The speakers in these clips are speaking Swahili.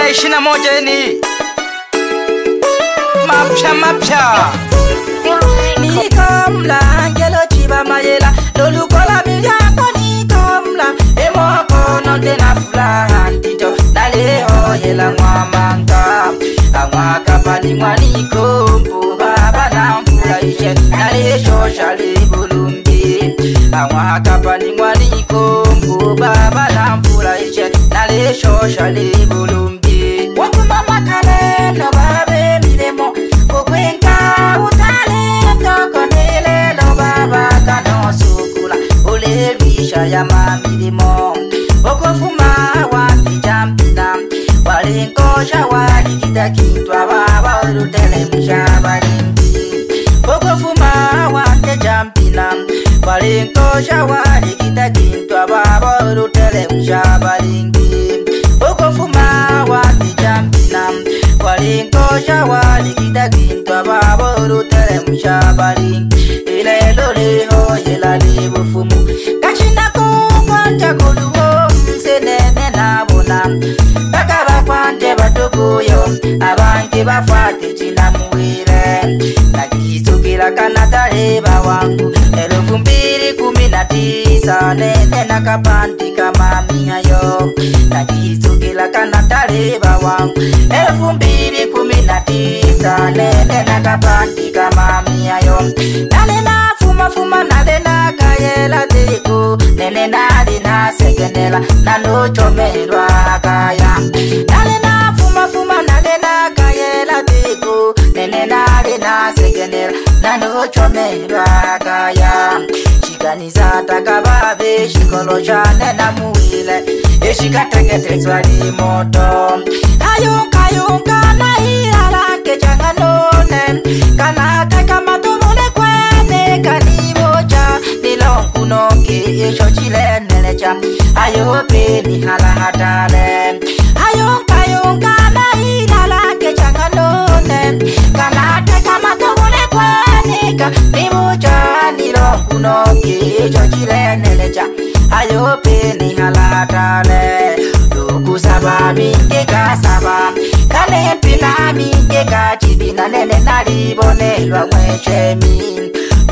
21 ni mapya nikamla ngelo chiba mayela lolukola bilyako nikamla emoko nonde na fula ndito naleho yela mwamanga amwakapani mwanikombu baba na mfula ishe nalesho shali bulumbi amwakapani mwanikombu baba na mfula ishe nalesho shali bulumbi wakumama kale no babe milemo kokwenka utale tokonele lo baba kano sukula ulebisha ya mamilimo okofuma wati jampina walinkosha walikita kitwa baba urutele mshabalimbi okofuma wati jampina walinkosha walikita kitwa baba urutele mshabalimbi okofuma wati jampina walinkosha walikita kitwa baba urutele mshabalimbi ilelo leho yelali bufumu kachinda kukwanja kuluwo msenene nabona bakaba kwanje batukuyo abange bafate china muwire nakisukira kanataleba wangu 2019 nene nakapandika mamiayo nakisukira kanataleba wangu 2019 nene nakapandika mamiayo nalena fuma nalena kayela teko nene nalena sekenela nanochomelwa kaya nalena fuma nalena kayela teko nene nalena sekenela nanochomelwa kaya shiganiza takababe shikolo chane na muwile eshikateketezwa limoto ayonka na iralake changanone kanate kamatumule kwene kanibocha nilonkunoke esho chilenelecha ayope ni halahatale ayonka na iralake changanone kanate kamatumule kwene kanibocha nilonkunoke esho chilenelecha ayope ni halahatale kusaba minge kasaba kale pina minge kachibina nene nalibonelwa mweshemi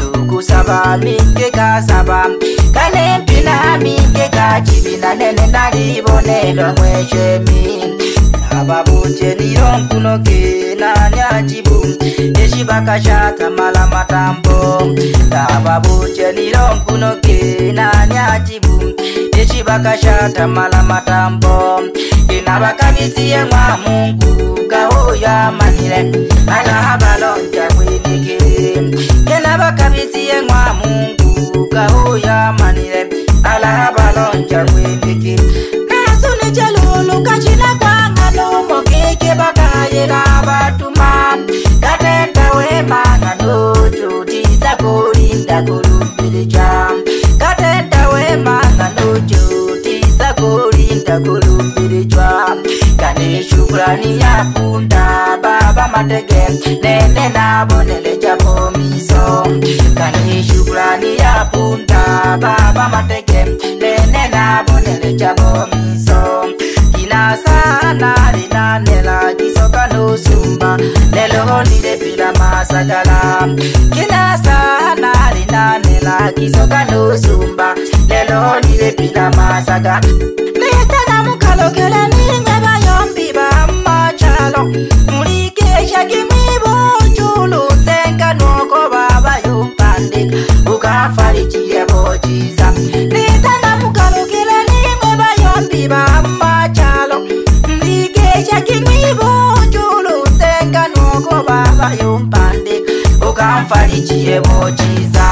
kusaba minge kasaba kale pina minge kachibina nene nalibonelwa mweshemi ababuche nilonkunoke nanyajibu eshibakashata mala matambo ababuche nilonkunoke nanyajibu eshibakashata mala matambo inabakabitiye mwa Mungu gahoya manile alahabalonja kwenike inabakabitiye mwa Mungu gahoya manile alahabalonja kwenike nasune jalulu kachina kwanga nomo keke bakayela batuma katenda wema ngano jutiza kulinda kulumbilija katenda wema ngano jutiza kulinda kulumbilija kane shukrani ya punda baba matege nene nabonele japo miso kane shukrani ya punda baba matege nene nabonele japo miso kina sana linanela kisoka no sumba lelo nile pila masagala kina sana linanela kisoka no sumba lelo nile pila masaga letana mukalokela ninyeba yombi ba machalo mulikesha kimibo chulu zenga noko baba yompande ukafarichie bojiza letana mukalokela ninyeba yombi ba machalo mulikesha kimibo chulu zenga noko baba yompande ukafarichie bojiza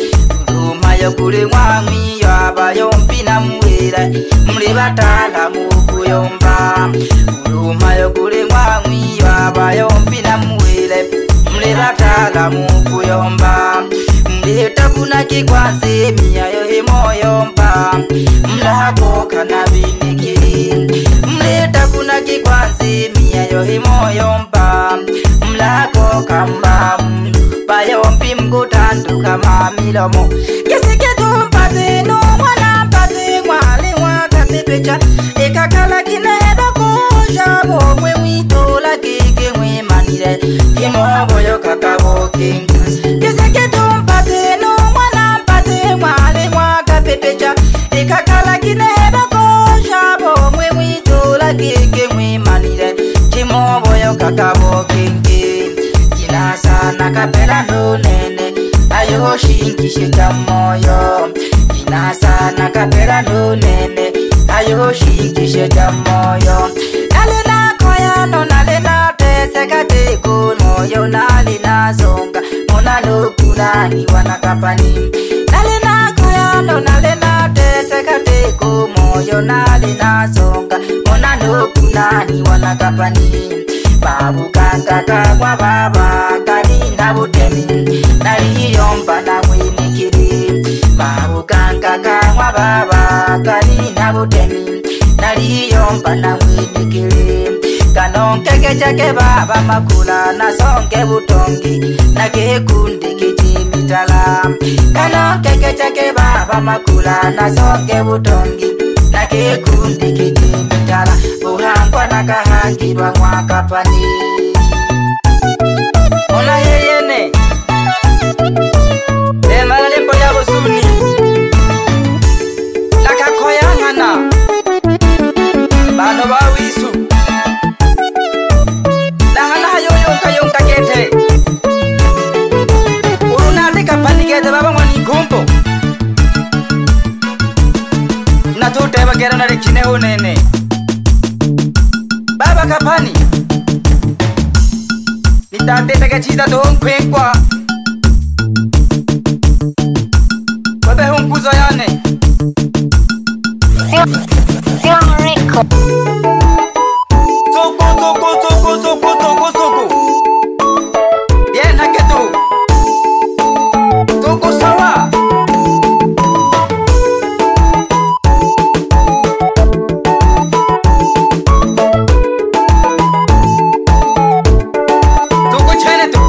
Mayo kule mwami yaba yompi na muwira muli batala mukuyomba mayo kule mwami yaba yompi na muwira muli batala mukuyomba mleta kuna kikwanze miyayo himoyomba mlako kana binikiri mleta kuna kikwanze miyayo himoyomba mlako kamba bayompi mkutandu kama milomo kesike tumpate no mwana pate mwale wakati pecha ekakala kineba kuja bomu shingishye cha moyo inasa na kapera nunene ayo shingishye cha moyo nalina koyano nalina teseka teko moyo nalina zonga mona nukunani wanakapani nalina koyano nalina teseka teko moyo nalina zonga mona nukunani wanakapani babu kanga kagwa baba kalina butemi naliyomba na mwinikiri babu kanga kagwa baba kalina butemi naliyomba na mwinikiri kanonkeke chake baba makula na songe butongi na kekundi kijimitala kanonkeke chake baba makula na songe butongi na kekundi kijimitala buhangwa na kahangirwa mwakapani ona yeyene emala lembo ya busuni lakakoyangana bano bawisu lahana yoyonka yonka kete urunate kapani kete baba mwani kumpo natuteba kera na rekine unene baba kapani nitate ka chiza to nkwenkwa babe hunkuzo yane Toko bien haketu toko sawa toko chene tu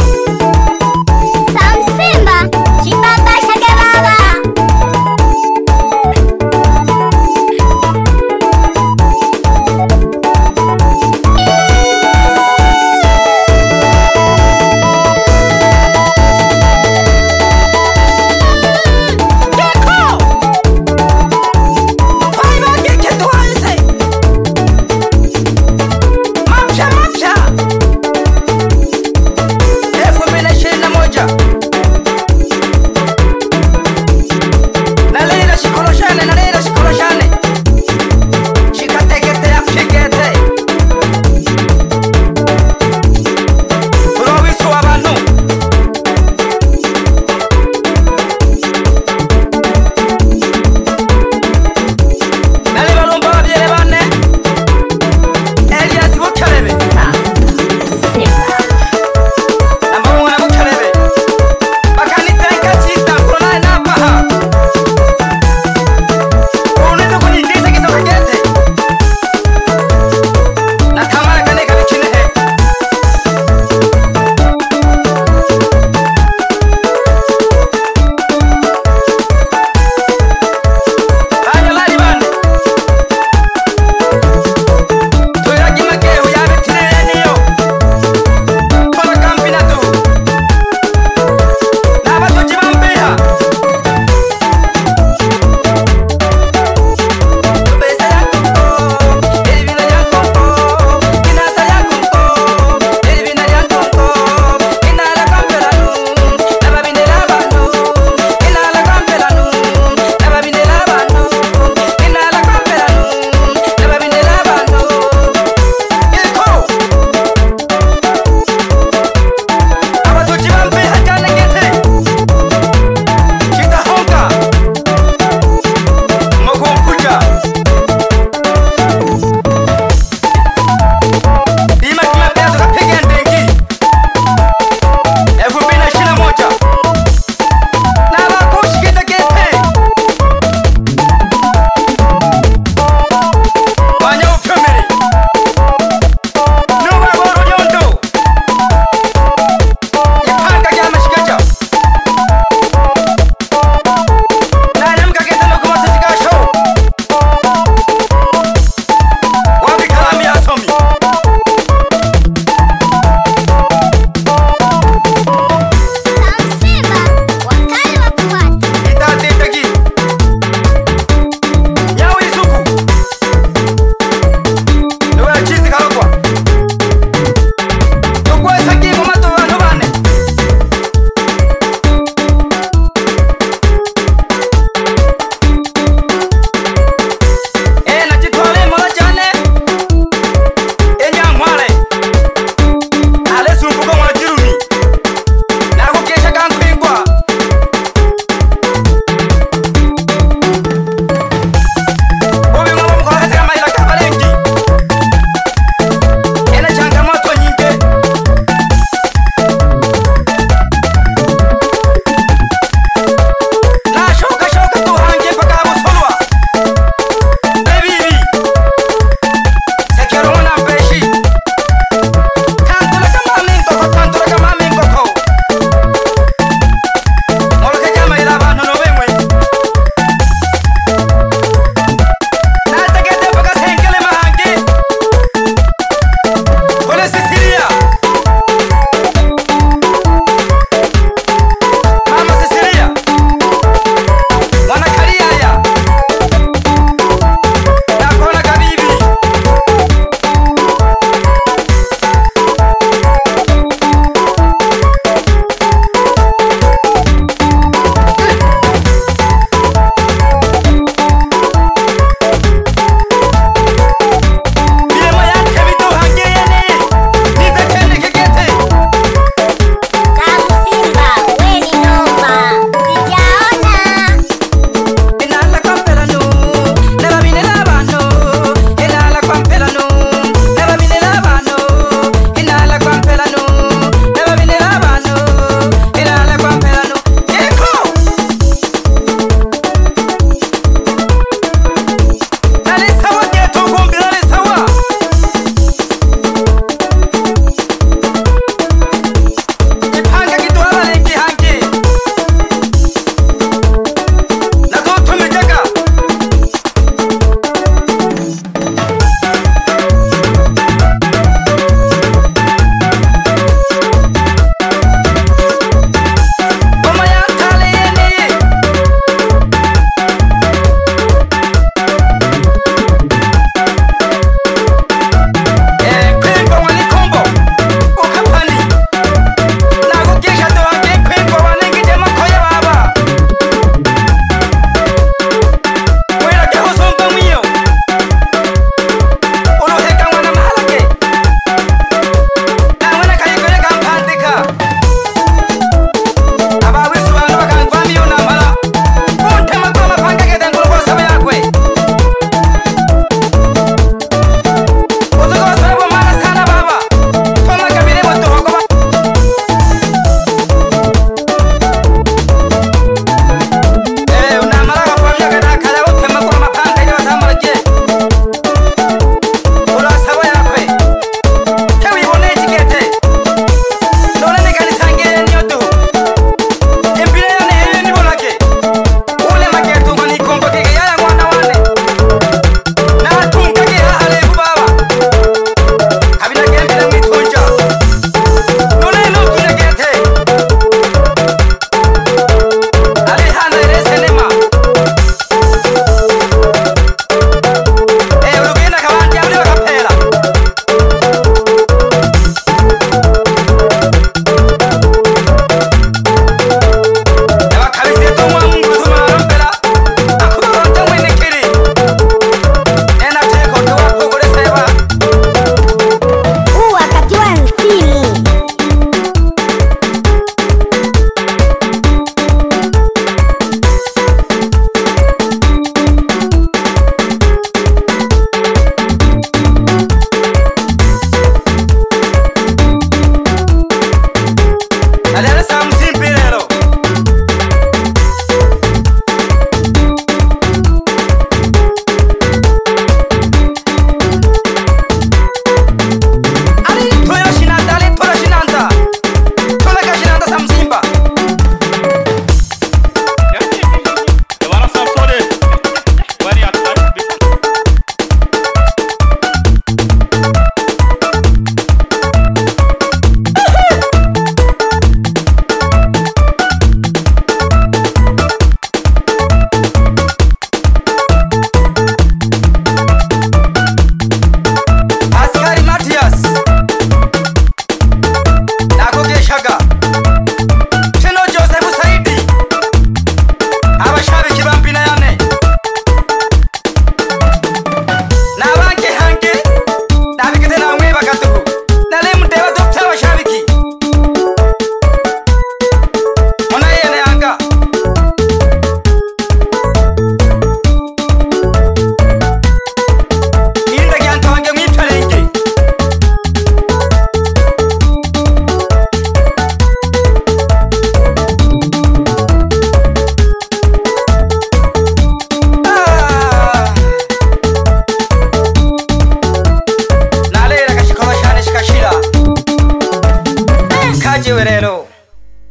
Samsimba chipata shake baba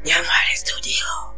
Nyamwale Studio.